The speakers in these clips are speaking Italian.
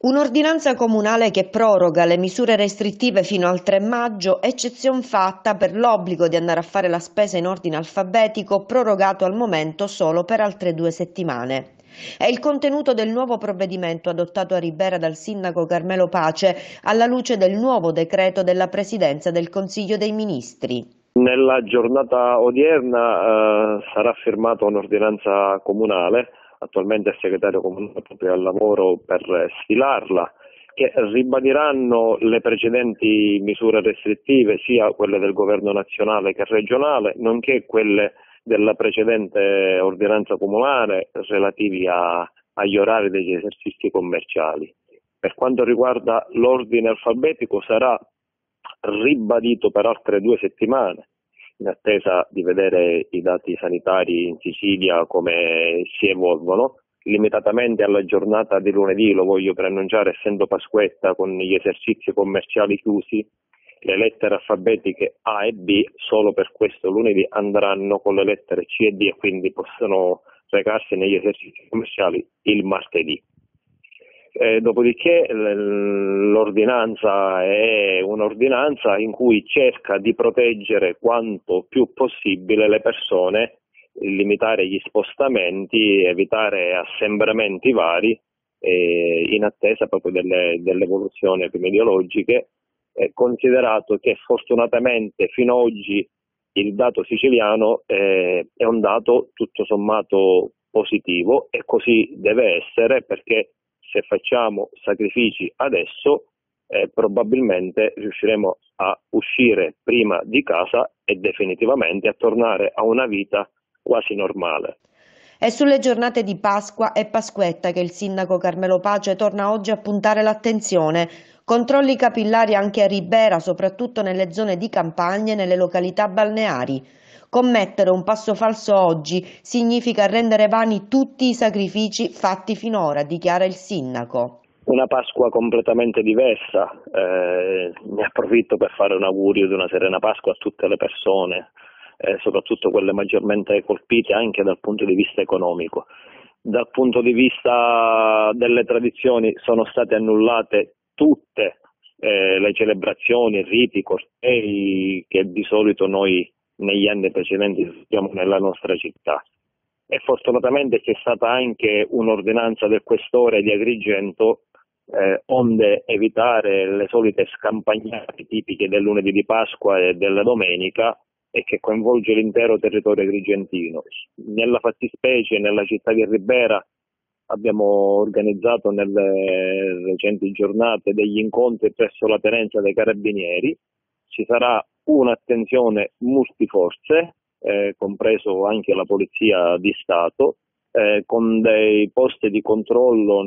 Un'ordinanza comunale che proroga le misure restrittive fino al 3 maggio, eccezion fatta per l'obbligo di andare a fare la spesa in ordine alfabetico, prorogato al momento solo per altre 2 settimane. È il contenuto del nuovo provvedimento adottato a Ribera dal sindaco Carmelo Pace alla luce del nuovo decreto della Presidenza del Consiglio dei Ministri. Nella giornata odierna sarà firmata un'ordinanza comunale, attualmente il segretario comunale proprio al lavoro per stilarla, che ribadiranno le precedenti misure restrittive, sia quelle del governo nazionale che regionale, nonché quelle della precedente ordinanza comunale relativi agli orari degli esercizi commerciali. Per quanto riguarda l'ordine alfabetico sarà ribadito per altre 2 settimane, in attesa di vedere i dati sanitari in Sicilia come si evolvono. Limitatamente alla giornata di lunedì, lo voglio preannunciare, essendo Pasquetta con gli esercizi commerciali chiusi, le lettere alfabetiche A e B solo per questo lunedì andranno con le lettere C e D e quindi possono recarsi negli esercizi commerciali il martedì. Dopodiché l'ordinanza è un'ordinanza in cui cerca di proteggere quanto più possibile le persone, limitare gli spostamenti, evitare assembramenti vari, in attesa proprio dell'evoluzione epidemiologiche, considerato che fortunatamente fino ad oggi il dato siciliano è un dato tutto sommato positivo, e così deve essere, perché se facciamo sacrifici adesso probabilmente riusciremo a uscire prima di casa e definitivamente a tornare a una vita quasi normale. È sulle giornate di Pasqua e Pasquetta che il sindaco Carmelo Pace torna oggi a puntare l'attenzione. Controlli capillari anche a Ribera, soprattutto nelle zone di campagna e nelle località balneari. Commettere un passo falso oggi significa rendere vani tutti i sacrifici fatti finora, dichiara il sindaco. Una Pasqua completamente diversa, ne approfitto per fare un augurio di una serena Pasqua a tutte le persone, soprattutto quelle maggiormente colpite anche dal punto di vista economico. Dal punto di vista delle tradizioni sono state annullate tutte le celebrazioni, riti, cortei che di solito noi negli anni precedenti abbiamo nella nostra città. E fortunatamente c'è stata anche un'ordinanza del questore di Agrigento, onde evitare le solite scampagnate tipiche del lunedì di Pasqua e della domenica, e che coinvolge l'intero territorio agrigentino. Nella fattispecie, nella città di Ribera, abbiamo organizzato nelle recenti giornate degli incontri presso la Tenenza dei Carabinieri. Ci sarà un'attenzione multiforze, compreso anche la Polizia di Stato, con dei posti di controllo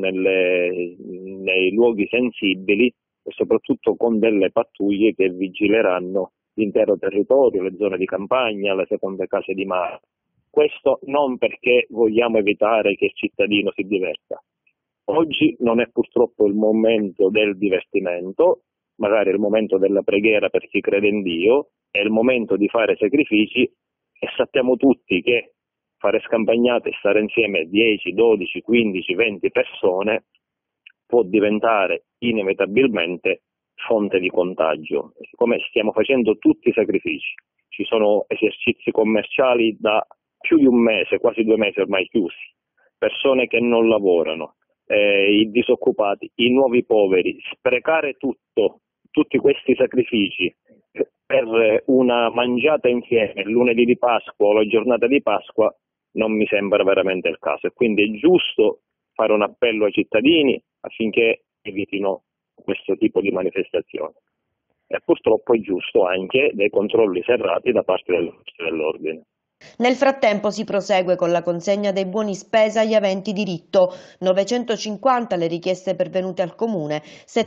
nei luoghi sensibili e soprattutto con delle pattuglie che vigileranno l'intero territorio, le zone di campagna, le seconde case di mare. Questo non perché vogliamo evitare che il cittadino si diverta. Oggi non è purtroppo il momento del divertimento, magari è il momento della preghiera per chi crede in Dio, è il momento di fare sacrifici, e sappiamo tutti che fare scampagnate e stare insieme 10, 12, 15, 20 persone può diventare inevitabilmente fonte di contagio. Siccome stiamo facendo tutti i sacrifici, ci sono esercizi commerciali da più di un mese, quasi 2 mesi ormai chiusi, persone che non lavorano, i disoccupati, i nuovi poveri, sprecare tutti questi sacrifici per una mangiata insieme il lunedì di Pasqua o la giornata di Pasqua non mi sembra veramente il caso, e quindi è giusto fare un appello ai cittadini affinché evitino questo tipo di manifestazioni, e purtroppo è giusto anche dei controlli serrati da parte delle forze dell'ordine. Nel frattempo si prosegue con la consegna dei buoni spesa agli aventi diritto, 950 le richieste pervenute al Comune,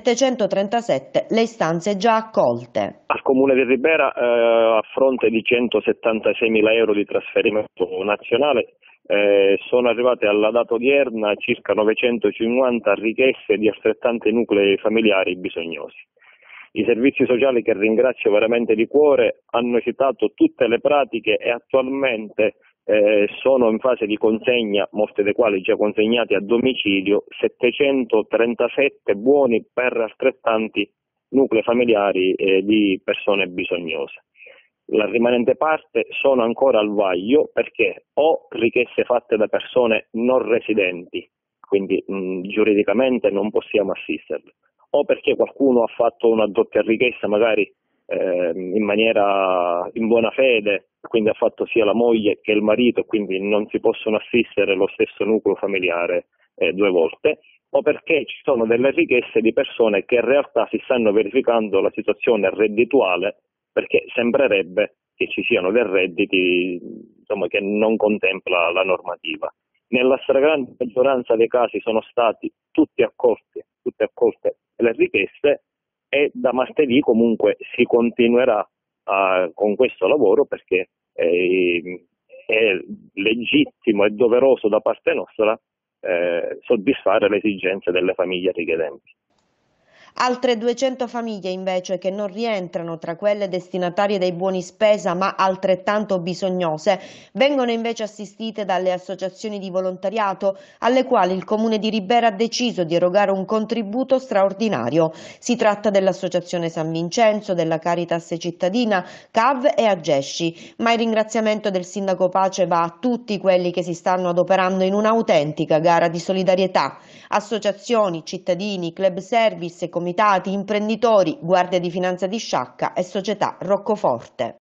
737 le istanze già accolte. Al Comune di Ribera, a fronte di 176.000 euro di trasferimento nazionale, sono arrivate alla data odierna circa 950 richieste di altrettanti nuclei familiari bisognosi. I servizi sociali, che ringrazio veramente di cuore, hanno citato tutte le pratiche e attualmente sono in fase di consegna, molte dei quali già consegnati a domicilio, 737 buoni per altrettanti nuclei familiari di persone bisognose. La rimanente parte sono ancora al vaglio perché o richieste fatte da persone non residenti, quindi giuridicamente non possiamo assisterle, o perché qualcuno ha fatto una doppia richiesta magari in buona fede, quindi ha fatto sia la moglie che il marito, quindi non si possono assistere lo stesso nucleo familiare due volte, o perché ci sono delle richieste di persone che in realtà si stanno verificando la situazione reddituale, perché sembrerebbe che ci siano dei redditi insomma, che non contempla la normativa. Nella stragrande maggioranza dei casi sono stati tutte accolte le richieste, e da martedì comunque si continuerà con questo lavoro perché è legittimo e doveroso da parte nostra soddisfare le esigenze delle famiglie richiedenti. Altre 200 famiglie invece che non rientrano tra quelle destinatarie dei buoni spesa ma altrettanto bisognose vengono invece assistite dalle associazioni di volontariato alle quali il Comune di Ribera ha deciso di erogare un contributo straordinario. Si tratta dell'Associazione San Vincenzo, della Caritas cittadina, CAV e Agesci, ma il ringraziamento del Sindaco Pace va a tutti quelli che si stanno adoperando in un'autentica gara di solidarietà. Associazioni, cittadini, club service, comitati, imprenditori, Guardia di Finanza di Sciacca e Società Roccoforte.